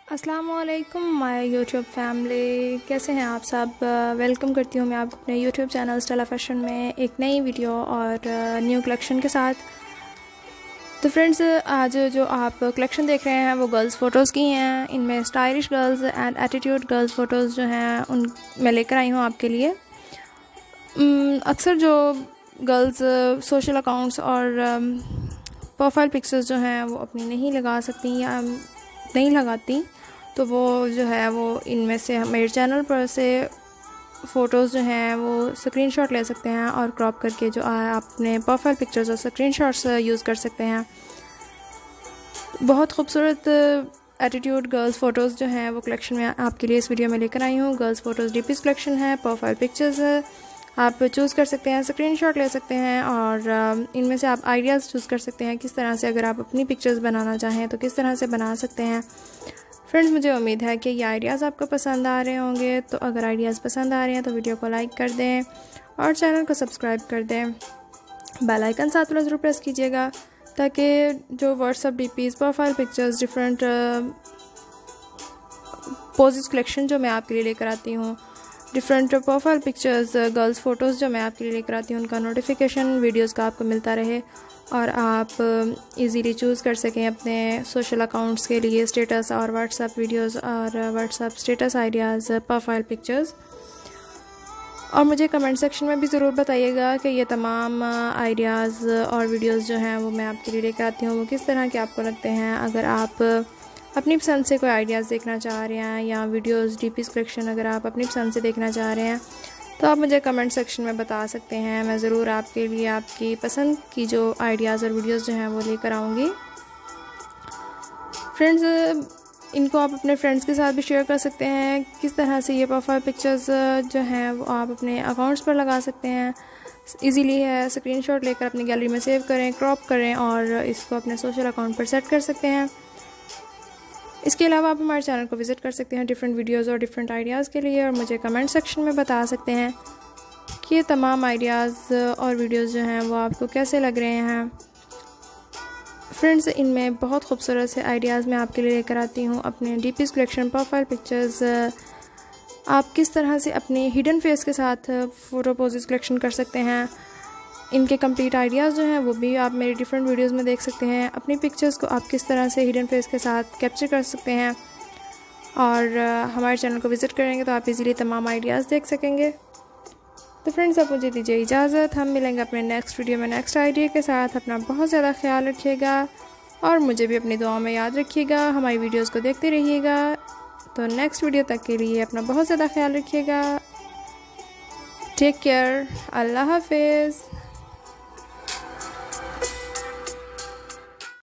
अस्सलाम वालेकुम my YouTube family, कैसे हैं आप सब। वेलकम करती हूँ मैं आपको अपने यूट्यूब चैनल स्टेला फैशन में एक नई वीडियो और न्यू कलेक्शन के साथ। तो फ्रेंड्स, आज जो आप कलेक्शन देख रहे हैं वो गर्ल्स फ़ोटोज़ की हैं। इनमें stylish girls and attitude girls photos जो हैं उन मैं लेकर आई हूँ आपके लिए। अक्सर जो गर्ल्स सोशल अकाउंट्स और प्रोफाइल पिक्चर्स जो हैं वो अपनी नहीं लगा सकती या नहीं लगाती, तो वो जो है वो इनमें से मेरे चैनल पर से फ़ोटोज़ जो हैं वो स्क्रीनशॉट ले सकते हैं और क्रॉप करके जो आप अपने प्रोफाइल पिक्चर्स और स्क्रीनशॉट्स यूज़ कर सकते हैं। बहुत खूबसूरत एटीट्यूड गर्ल्स फ़ोटोज़ जो हैं वो कलेक्शन में आपके लिए इस वीडियो में लेकर आई हूँ। गर्ल्स फ़ोटोज़ डीपीज़ कलेक्शन है, प्रोफाइल पिक्चर्स आप चूज़ कर सकते हैं, स्क्रीनशॉट ले सकते हैं और इनमें से आप आइडियाज़ चूज़ कर सकते हैं किस तरह से अगर आप अपनी पिक्चर्स बनाना चाहें तो किस तरह से बना सकते हैं। फ्रेंड्स, मुझे उम्मीद है कि ये आइडियाज़ आपको पसंद आ रहे होंगे। तो अगर आइडियाज़ पसंद आ रहे हैं तो वीडियो को लाइक कर दें और चैनल को सब्सक्राइब कर दें। बेल आइकन साथ में ज़रूर प्रेस कीजिएगा ताकि जो WhatsApp DPs, profile pictures, different poses collection जो मैं आपके लिए लेकर आती हूँ, different profile pictures, girls photos जो मैं आपके लिए लेकर आती हूँ, उनका नोटिफिकेशन वीडियोज़ का आपको मिलता रहे और आप इजीली चूज़ कर सकें अपने सोशल अकाउंट्स के लिए स्टेटस और व्हाट्सएप वीडियोस और WhatsApp status ideas, profile pictures. और मुझे कमेंट सेक्शन में भी ज़रूर बताइएगा कि ये तमाम आइडियाज़ और वीडियोस जो हैं वो मैं आपके लिए लेकर आती हूँ वो किस तरह के आपको लगते हैं। अगर आप अपनी पसंद से कोई आइडियाज़ देखना चाह रहे हैं या वीडियोस डीपीज़ कलेक्शन अगर आप अपनी पसंद से देखना चाह रहे हैं तो आप मुझे कमेंट सेक्शन में बता सकते हैं। मैं ज़रूर आपके लिए आपकी पसंद की जो आइडियाज़ और वीडियोस जो हैं वो लेकर आऊँगी। फ्रेंड्स, इनको आप अपने फ्रेंड्स के साथ भी शेयर कर सकते हैं। किस तरह से ये प्रोफाइल पिक्चर्स जो हैं वो आप अपने अकाउंट्स पर लगा सकते हैं। इजीली है, स्क्रीनशॉट लेकर अपनी गैलरी में सेव करें, क्रॉप करें और इसको अपने सोशल अकाउंट पर सेट कर सकते हैं। इसके अलावा आप हमारे चैनल को विज़िट कर सकते हैं डिफरेंट वीडियोज़ और डिफरेंट आइडियाज़ के लिए और मुझे कमेंट सेक्शन में बता सकते हैं कि ये तमाम आइडियाज़ और वीडियोज़ जो हैं वो आपको कैसे लग रहे हैं। फ्रेंड्स, इनमें बहुत खूबसूरत से आइडियाज़ मैं आपके लिए लेकर आती हूँ। अपने डीपीज़ कलेक्शन, प्रोफाइल पिक्चर्स, आप किस तरह से अपने हिडन फेस के साथ फ़ोटो पोजेस कलेक्शन कर सकते हैं, इनके कंप्लीट आइडियाज़ जो हैं वो भी आप मेरी डिफरेंट वीडियोस में देख सकते हैं। अपनी पिक्चर्स को आप किस तरह से हिडन फेस के साथ कैप्चर कर सकते हैं और हमारे चैनल को विज़िट करेंगे तो आप इजीली तमाम आइडियाज़ देख सकेंगे। तो फ्रेंड्स, अब मुझे दीजिए इजाज़त। हम मिलेंगे अपने नेक्स्ट वीडियो में नेक्स्ट आइडिया के साथ। अपना बहुत ज़्यादा ख्याल रखिएगा और मुझे भी अपनी दुआओं में याद रखिएगा। हमारी वीडियोज़ को देखते रहिएगा। तो नेक्स्ट वीडियो तक के लिए अपना बहुत ज़्यादा ख्याल रखिएगा। Take care. अल्लाह हाफिज़।